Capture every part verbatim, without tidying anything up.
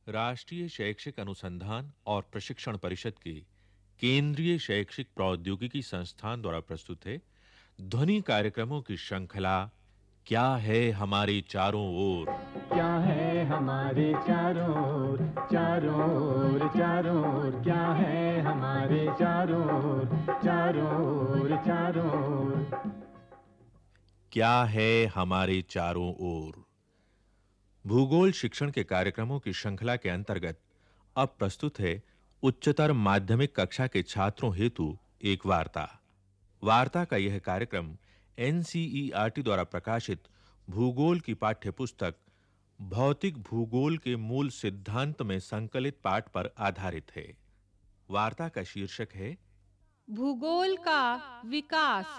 राष्ट्रीय शैक्षिक अनुसंधान और प्रशिक्षण परिषद के केंद्रीय शैक्षिक प्रौद्योगिकी संस्थान द्वारा प्रस्तुत है ध्वनि कार्यक्रमों की श्रृंखला क्या है हमारे चारों ओर। क्या है हमारे चारों ओर, चारों ओर, चारों ओर, क्या है हमारे चारों ओर, चारों ओर, चारों ओर। क्या है हमारे चारों ओर। भूगोल शिक्षण के कार्यक्रमों की श्रृंखला के अंतर्गत अब प्रस्तुत है उच्चतर माध्यमिक कक्षा के छात्रों हेतु एक वार्ता। वार्ता का यह कार्यक्रम एनसीईआरटी द्वारा प्रकाशित भूगोल की पाठ्यपुस्तक भौतिक भूगोल के मूल सिद्धांत में संकलित पाठ पर आधारित है। वार्ता का शीर्षक है भूगोल का विकास।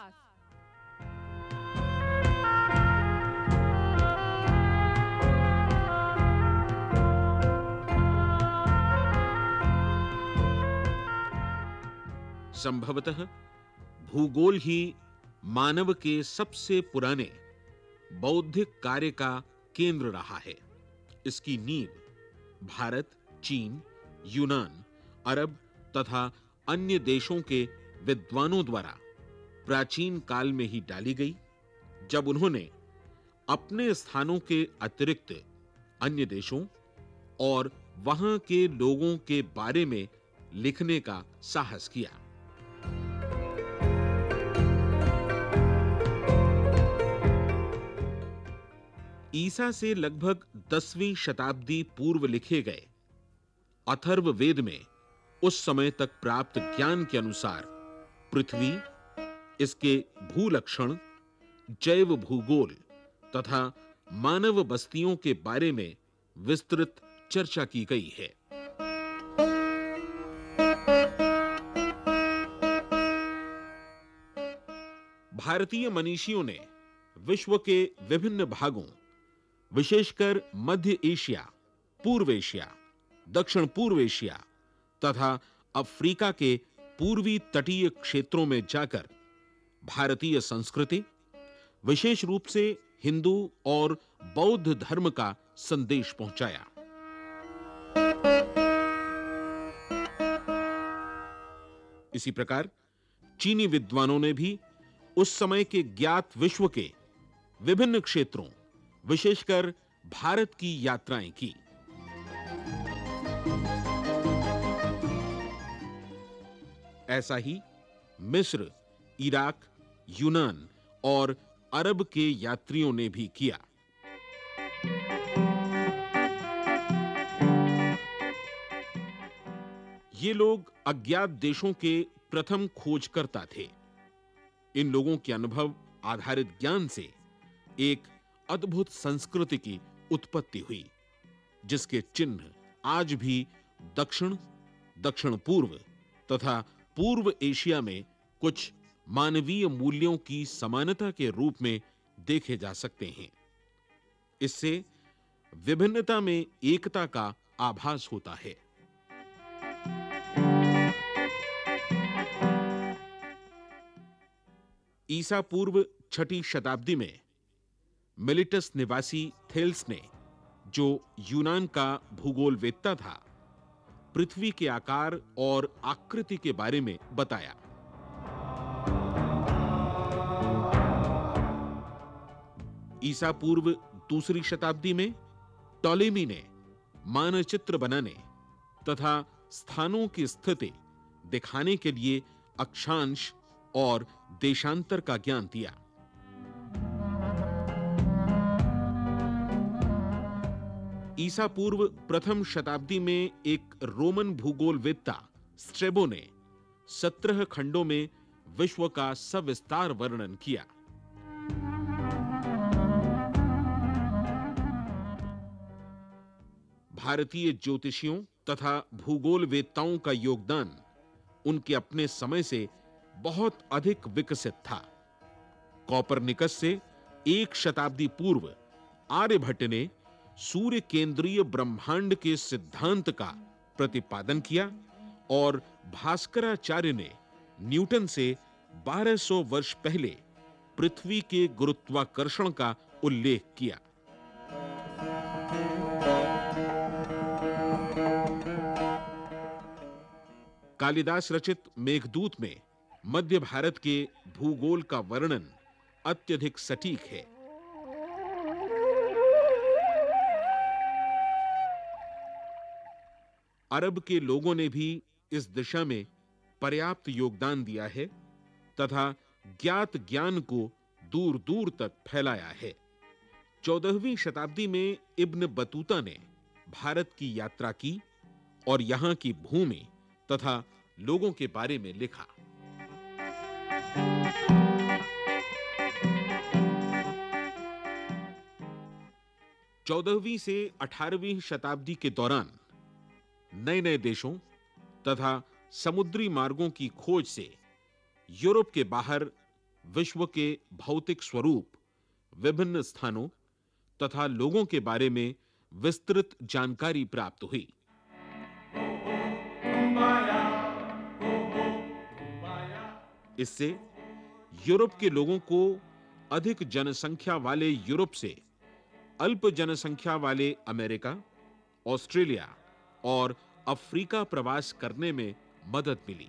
संभवतः भूगोल ही मानव के सबसे पुराने बौद्धिक कार्य का केंद्र रहा है। इसकी नींव भारत, चीन, यूनान, अरब तथा अन्य देशों के विद्वानों द्वारा प्राचीन काल में ही डाली गई, जब उन्होंने अपने स्थानों के अतिरिक्त अन्य देशों और वहां के लोगों के बारे में लिखने का साहस किया। ईसा से लगभग दसवीं शताब्दी पूर्व लिखे गए अथर्ववेद में उस समय तक प्राप्त ज्ञान के अनुसार पृथ्वी, इसके भूलक्षण, जैव भूगोल तथा मानव बस्तियों के बारे में विस्तृत चर्चा की गई है। भारतीय मनीषियों ने विश्व के विभिन्न भागों, विशेषकर मध्य एशिया, पूर्व एशिया, दक्षिण पूर्व एशिया तथा अफ्रीका के पूर्वी तटीय क्षेत्रों में जाकर भारतीय संस्कृति, विशेष रूप से हिंदू और बौद्ध धर्म का संदेश पहुंचाया। इसी प्रकार चीनी विद्वानों ने भी उस समय के ज्ञात विश्व के विभिन्न क्षेत्रों, विशेषकर भारत की यात्राएं की। ऐसा ही मिस्र, इराक, यूनान और अरब के यात्रियों ने भी किया। ये लोग अज्ञात देशों के प्रथम खोजकर्ता थे। इन लोगों के अनुभव आधारित ज्ञान से एक अद्भुत संस्कृति की उत्पत्ति हुई, जिसके चिन्ह आज भी दक्षिण, दक्षिण पूर्व तथा पूर्व एशिया में कुछ मानवीय मूल्यों की समानता के रूप में देखे जा सकते हैं। इससे विभिन्नता में एकता का आभास होता है। ईसा पूर्व छठी शताब्दी में मिलिटस निवासी थेल्स ने, जो यूनान का भूगोलवेत्ता था, पृथ्वी के आकार और आकृति के बारे में बताया। ईसा पूर्व दूसरी शताब्दी में टॉलेमी ने मानचित्र बनाने तथा स्थानों की स्थिति दिखाने के लिए अक्षांश और देशांतर का ज्ञान दिया। ईसा पूर्व प्रथम शताब्दी में एक रोमन भूगोलवेत्ता स्ट्रेबो ने सत्रह खंडों में विश्व का सविस्तार वर्णन किया। भारतीय ज्योतिषियों तथा भूगोलवेत्ताओं का योगदान उनके अपने समय से बहुत अधिक विकसित था। कॉपरनिकस से एक शताब्दी पूर्व आर्यभट्ट ने सूर्य केंद्रीय ब्रह्मांड के सिद्धांत का प्रतिपादन किया और भास्कराचार्य ने न्यूटन से बारह सौ वर्ष पहले पृथ्वी के गुरुत्वाकर्षण का उल्लेख किया। कालिदास रचित मेघदूत में मध्य भारत के भूगोल का वर्णन अत्यधिक सटीक है। अरब के लोगों ने भी इस दिशा में पर्याप्त योगदान दिया है तथा ज्ञात ज्ञान को दूर-दूर तक फैलाया है। चौदहवीं शताब्दी में इब्न बतूता ने भारत की यात्रा की और यहां की भूमि तथा लोगों के बारे में लिखा। चौदहवीं से अठारहवीं शताब्दी के दौरान नए-नए देशों तथा समुद्री मार्गों की खोज से यूरोप के बाहर विश्व के भौतिक स्वरूप, विभिन्न स्थानों तथा लोगों के बारे में विस्तृत जानकारी प्राप्त हुई। इससे यूरोप के लोगों को अधिक जनसंख्या वाले यूरोप से अल्प जनसंख्या वाले अमेरिका, ऑस्ट्रेलिया और अफ्रीका प्रवास करने में मदद मिली।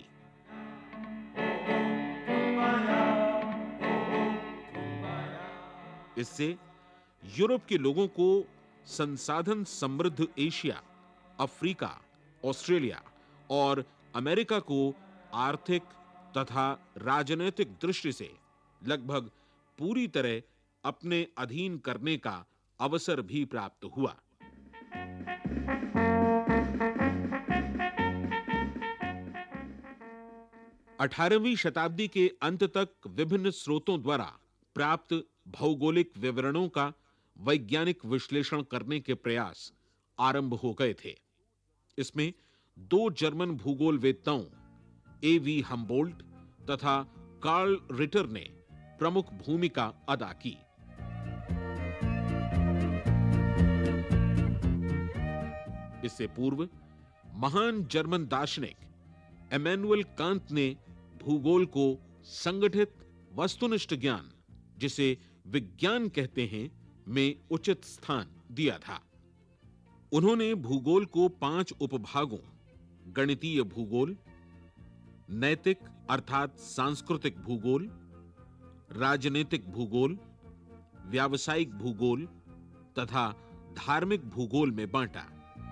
इससे यूरोप के लोगों को संसाधन समृद्ध एशिया, अफ्रीका, ऑस्ट्रेलिया और अमेरिका को आर्थिक तथा राजनीतिक दृष्टि से लगभग पूरी तरह अपने अधीन करने का अवसर भी प्राप्त हुआ। अठारहवीं शताब्दी के अंत तक विभिन्न स्रोतों द्वारा प्राप्त भौगोलिक विवरणों का वैज्ञानिक विश्लेषण करने के प्रयास आरंभ हो गए थे। इसमें दो जर्मन भूगोलवेत्ताओं ए वी हम्बोल्ट तथा कार्ल रिटर ने प्रमुख भूमिका अदा की। इससे पूर्व महान जर्मन दार्शनिक इमैनुअल कांत ने भूगोल को संगठित वस्तुनिष्ठ ज्ञान, जिसे विज्ञान कहते हैं, में उचित स्थान दिया था। उन्होंने भूगोल को पांच उपभागों, गणितीय भूगोल, नैतिक अर्थात सांस्कृतिक भूगोल, राजनीतिक भूगोल, व्यावसायिक भूगोल तथा धार्मिक भूगोल में बांटा।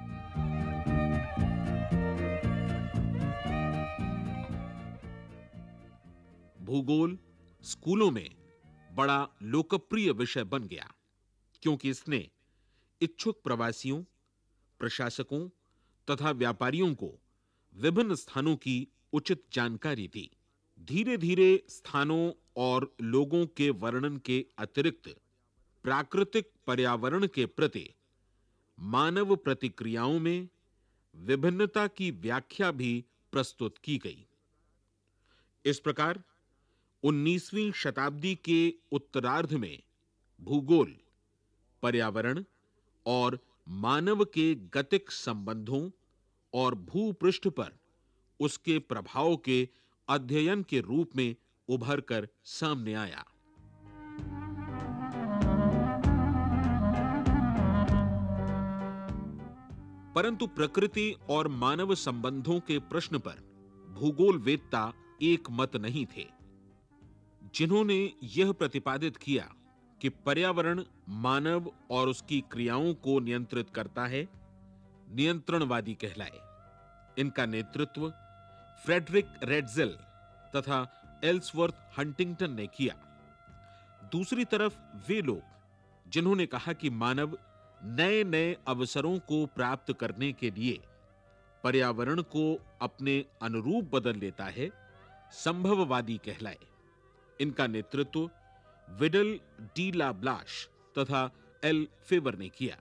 भूगोल स्कूलों में बड़ा लोकप्रिय विषय बन गया क्योंकि इसने इच्छुक प्रवासियों, प्रशासकों तथा व्यापारियों को विभिन्न स्थानों की उचित जानकारी दी। धीरे-धीरे स्थानों और लोगों के वर्णन के अतिरिक्त प्राकृतिक पर्यावरण के प्रति मानव प्रतिक्रियाओं में विभिन्नता की व्याख्या भी प्रस्तुत की गई। इस प्रकार उन्नीसवीं शताब्दी के उत्तरार्ध में भूगोल पर्यावरण और मानव के गतिक संबंधों और भूपृष्ठ पर उसके प्रभाव के अध्ययन के रूप में उभर कर सामने आया। परंतु प्रकृति और मानव संबंधों के प्रश्न पर भूगोलवेत्ता एक मत नहीं थे, जिन्होंने यह प्रतिपादित किया कि पर्यावरण मानव और उसकी क्रियाओं को नियंत्रित करता है, नियंत्रणवादी कहलाए। इनका नेतृत्व फ्रेडरिक रेडजेल तथा एल्सवर्थ हंटिंगटन ने किया। दूसरी तरफ वे लोग जिन्होंने कहा कि मानव नए-नए अवसरों को प्राप्त करने के लिए पर्यावरण को अपने अनुरूप बदल लेता है, संभववादी कहलाए। इनका नेतृत्व विडल डी ला ब्लाश तथा एल फेवर ने किया।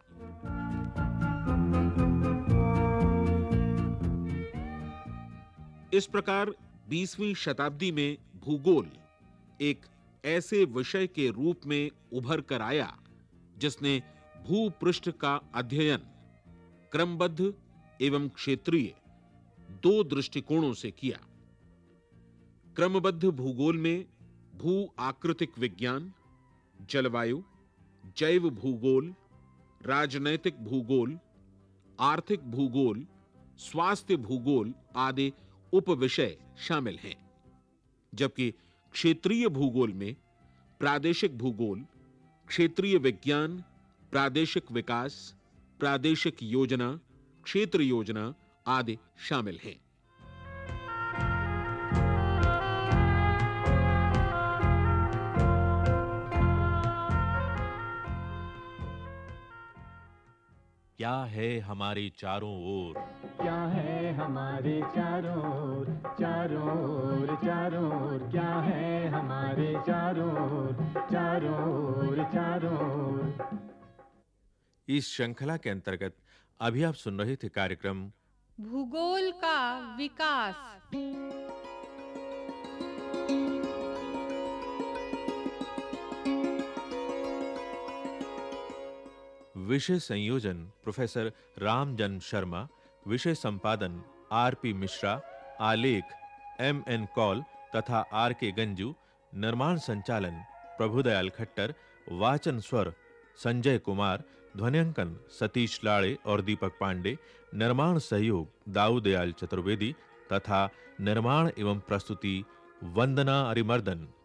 इस प्रकार बीसवीं शताब्दी में भूगोल एक ऐसे विषय के रूप में उभर कर आया जिसने भूपृष्ठ का अध्ययन क्रमबद्ध एवं क्षेत्रीय दो दृष्टिकोणों से किया। क्रमबद्ध भूगोल में भू आकृतिक विज्ञान, जलवायु, जैव भूगोल, राजनैतिक भूगोल, आर्थिक भूगोल, स्वास्थ्य भूगोल आदि उपविषय शामिल हैं, जबकि क्षेत्रीय भूगोल में प्रादेशिक भूगोल, क्षेत्रीय विज्ञान, प्रादेशिक विकास, प्रादेशिक योजना, क्षेत्र योजना आदि शामिल हैं। क्या है हमारे चारों ओर? क्या है हमारे चारों ओर, चारों ओर, चारों ओर, क्या है हमारे चारों ओर, चारों ओर, चारों ओर। इस श्रृंखला के अंतर्गत अभी आप सुन रहे थे कार्यक्रम भूगोल का विकास। विषय संयोजन प्रोफेसर रामजन शर्मा, विषय संपादन आर पी मिश्रा, आलेख एम एन कौल तथा आर के गंजू, निर्माण संचालन प्रभुदयाल खट्टर, वाचन स्वर संजय कुमार, ध्वनिंकन सतीश लाड़े और दीपक पांडे, निर्माण सहयोग दाऊदयाल चतुर्वेदी तथा निर्माण एवं प्रस्तुति वंदना अरिमर्दन।